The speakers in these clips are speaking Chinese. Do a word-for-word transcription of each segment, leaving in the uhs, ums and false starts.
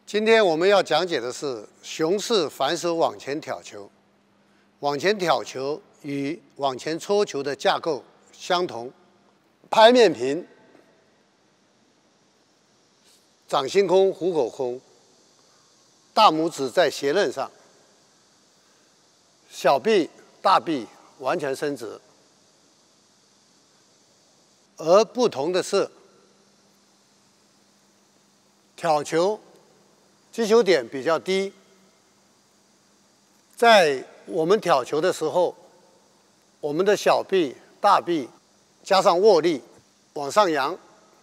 今天我们要讲解的是熊式反手往前挑球。往前挑球与往前搓球的架构相同，拍面平，掌心空，虎口空，大拇指在鞋刃上，小臂、大臂完全伸直。而不同的是，挑球击球点比较低，在我们挑球的时候，我们的小臂、大臂加上握力往上扬，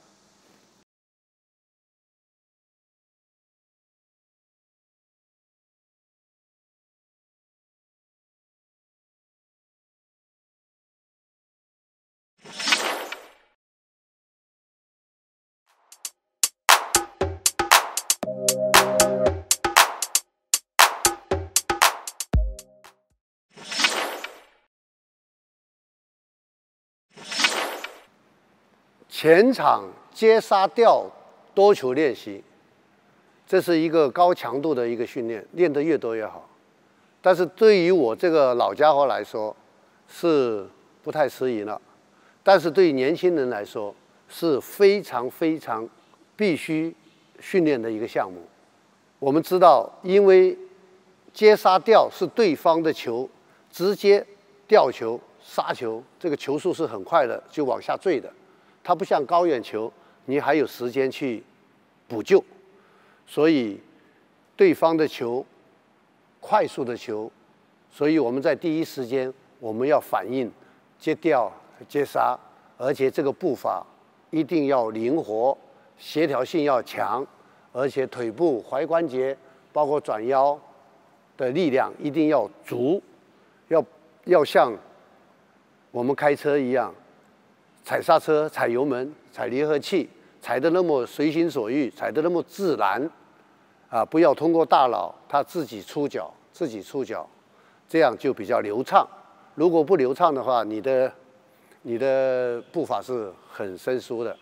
前场接杀吊多球练习，这是一个高强度的一个训练，练得越多越好。但是对于我这个老家伙来说，是不太适宜了。但是对于年轻人来说，是非常非常必须训练的一个项目。我们知道，因为接杀吊是对方的球直接吊球、杀球，这个球速是很快的，就往下坠的。它不像高远球，你还有时间去补救，所以对方的球快速的球，所以我们在第一时间我们要反应接吊、接杀，而且这个步伐一定要灵活，协调性要强，而且腿部、踝关节包括转腰的力量一定要足，要要像我们开车一样。踩刹车、踩油门、踩离合器，踩得那么随心所欲，踩得那么自然，啊，不要通过大脑他自己出脚，自己出脚，这样就比较流畅。如果不流畅的话，你的你的步伐是很生疏的。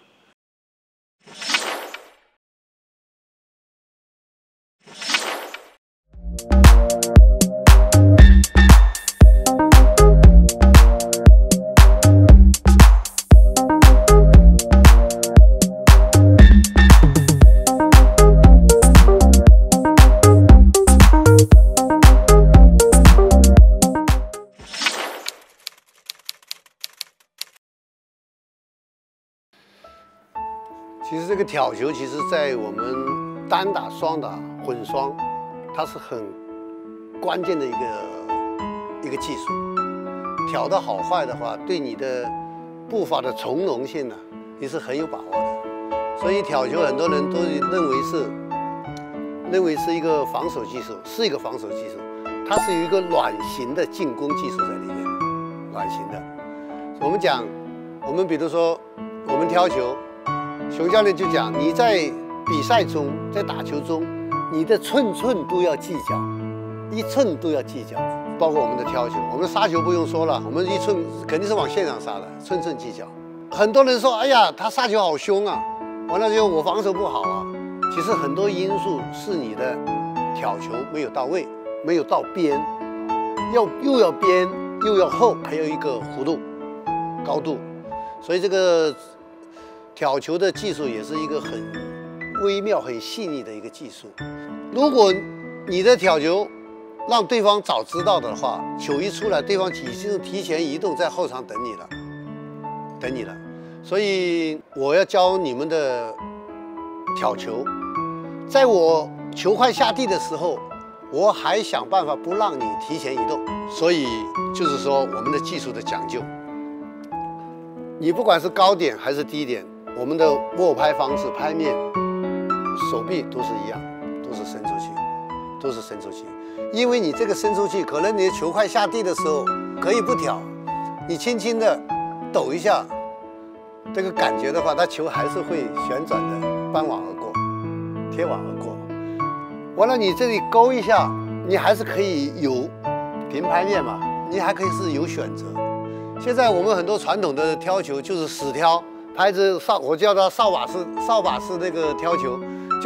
其实这个挑球，其实在我们单打、双打、混双，它是很关键的一个一个技术。挑得好坏的话，对你的步伐的从容性呢、啊，也是很有把握的。所以挑球很多人都认为是认为是一个防守技术，是一个防守技术，它是有一个卵形的进攻技术在里面，卵形的。我们讲，我们比如说我们挑球。熊教练就讲，你在比赛中，在打球中，你的寸寸都要计较，一寸都要计较。包括我们的挑球，我们的杀球不用说了，我们一寸肯定是往线上杀的，寸寸计较。很多人说，哎呀，他杀球好凶啊，完了就我防守不好啊。其实很多因素是你的挑球没有到位，没有到边，要又要边又要厚，还有一个弧度、高度，所以这个。挑球的技术也是一个很微妙、很细腻的一个技术。如果你的挑球让对方早知道的话，球一出来，对方已经提前移动在后场等你了，等你了。所以我要教你们的挑球，在我球快下地的时候，我还想办法不让你提前移动。所以就是说，我们的技术的讲究，你不管是高点还是低点。我们的握拍方式、拍面、手臂都是一样，都是伸出去，都是伸出去。因为你这个伸出去，可能你的球快下地的时候可以不挑，你轻轻的抖一下，这个感觉的话，它球还是会旋转的，翻网而过，贴网而过。完了，你这里勾一下，你还是可以有平拍面嘛，你还可以是有选择。现在我们很多传统的挑球就是死挑。拍子扫，我叫它扫把式扫把式那个挑球，就是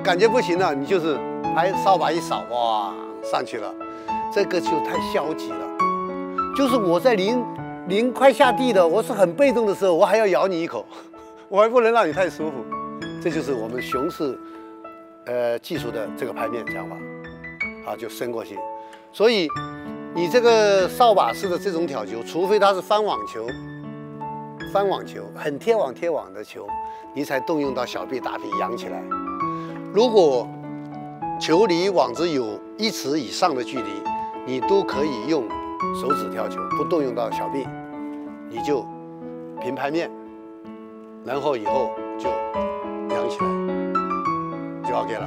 感觉不行了，你就是拍扫把一扫，哇，上去了。这个就太消极了。就是我在临临快下地的，我是很被动的时候，我还要咬你一口，我还不能让你太舒服。这就是我们熊式呃技术的这个拍面讲法，啊，就伸过去。所以你这个扫把式的这种挑球，除非它是翻网球。 翻网球很贴网贴网的球，你才动用到小臂打臂扬起来。如果球离网子有一尺以上的距离，你都可以用手指挑球，不动用到小臂，你就平拍面，然后以后就扬起来，就 OK 了。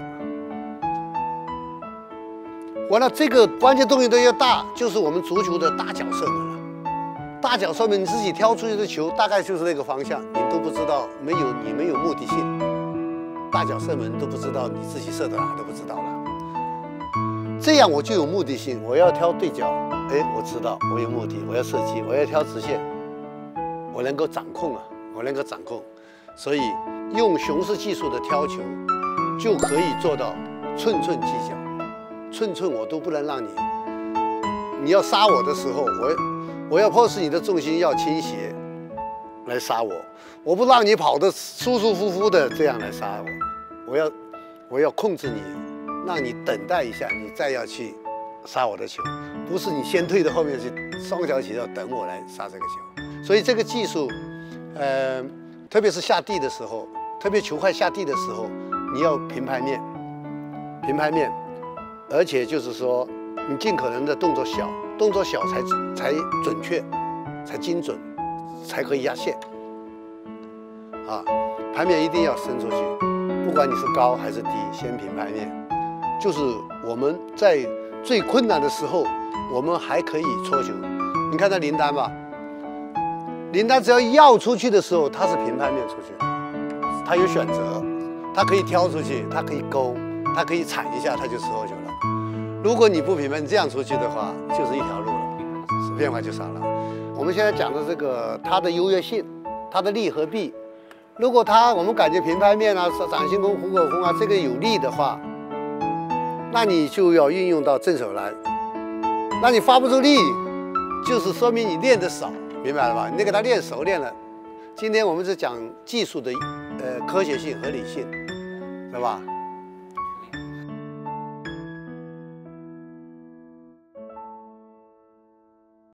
完了，这个关键动力都要大，就是我们足球的大脚射门了。 大脚射门，你自己挑出去的球大概就是那个方向，你都不知道，没有你没有目的性。大脚射门都不知道你自己射的哪都不知道了。这样我就有目的性，我要挑对角，哎，我知道我有目的，我要射击，我要挑直线，我能够掌控啊，我能够掌控。所以用熊式技术的挑球，就可以做到寸寸计较，寸寸我都不能让你。你要杀我的时候，我。 我要迫使你的重心要倾斜来杀我，我不让你跑得舒舒服服的这样来杀我，我要我要控制你，让你等待一下，你再要去杀我的球，不是你先退到后面去，双脚起要等我来杀这个球。所以这个技术，呃，特别是下地的时候，特别球快下地的时候，你要平拍面，平拍面，而且就是说你尽可能的动作小。 动作小才才准确，才精准，才可以压线。啊，拍面一定要伸出去，不管你是高还是低，先平拍面。就是我们在最困难的时候，我们还可以搓球。你看那林丹吧，林丹只要要出去的时候，他是平拍面出去，他有选择，他可以挑出去，他可以勾，他可以铲一下，他就搓球了。 如果你不平拍，你这样出去的话，就是一条路了，变化就少了。我们现在讲的这个它的优越性，它的力和弊。如果它我们感觉平拍面啊、掌心弓、虎口弓啊这个有力的话，那你就要运用到正手来。那你发不出力，就是说明你练得少，明白了吧？你得给它练熟练了。今天我们是讲技术的呃科学性、合理性，是吧？